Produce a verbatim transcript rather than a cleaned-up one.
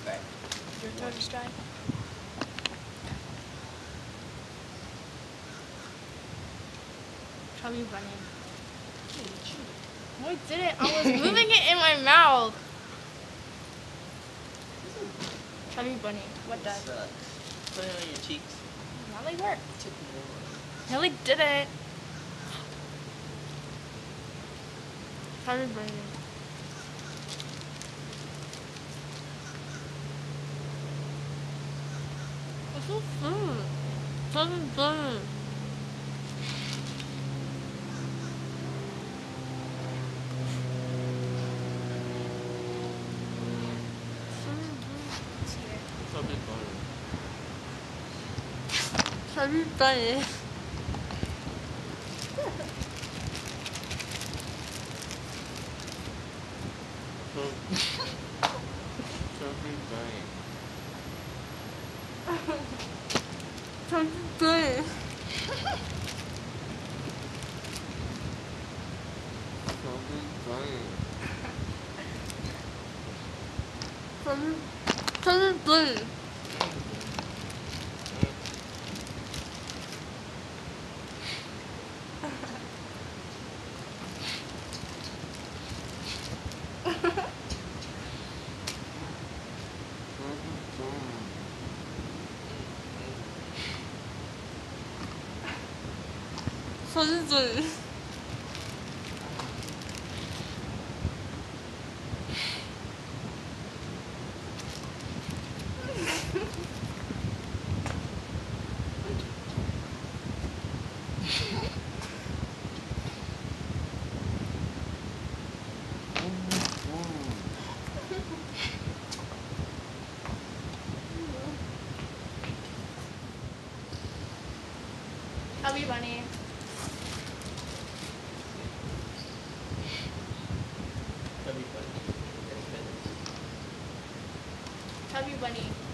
Okay. Your throat is dry. Chubby Bunny. No, I didn't. I was moving it in my mouth. Chubby Bunny. What does? Sucks. Put it on your cheeks. Not like work. Took more. No, like didn't. Chubby Bunny. It's so food. Chubby Bunny. Chubby Bunny. Chubby Bunny. Chubby Bunny. Chubby Bunny. Chubby Bunny. Chubby, Chubby Bunny. Chubby Bunny. Chubby Bunny. Chubby Bunny. Chubby Bunny.